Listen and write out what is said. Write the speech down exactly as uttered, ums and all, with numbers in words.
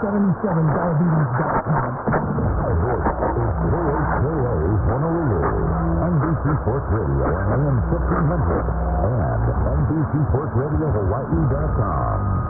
seventy-seven diabetes dot com. This is K H K A Honolulu, N B C Sports Radio on A M fifteen hundred, and N B C Sports Radio Hawaii dot com.